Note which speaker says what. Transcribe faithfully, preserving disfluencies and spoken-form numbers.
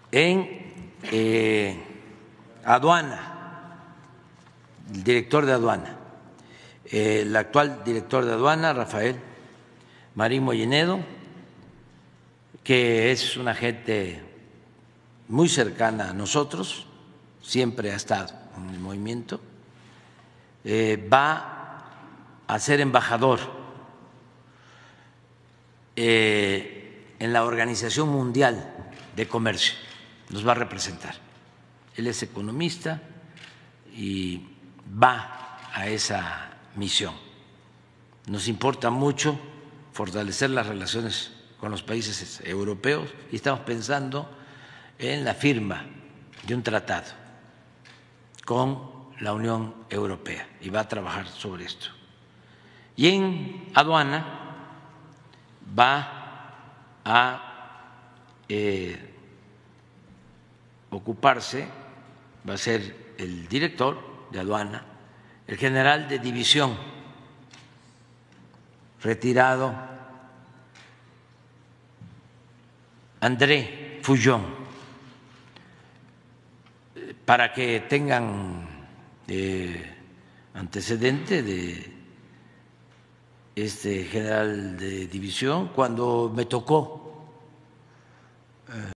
Speaker 1: en eh, aduana, el director de aduana, eh, el actual director de aduana, Rafael Marín Mollinedo, que es una gente muy cercana a nosotros, siempre ha estado en el movimiento, eh, va a ser embajador eh, en la Organización Mundial de Comercio, nos va a representar. Él es economista y va a esa misión. Nos importa mucho fortalecer las relaciones con los países europeos y estamos pensando en la firma de un tratado con la Unión Europea y va a trabajar sobre esto. Y en aduana va a eh, ocuparse, va a ser el director de aduana, el general de división retirado André Fullón, para que tengan eh, antecedente de este general de división. Cuando me tocó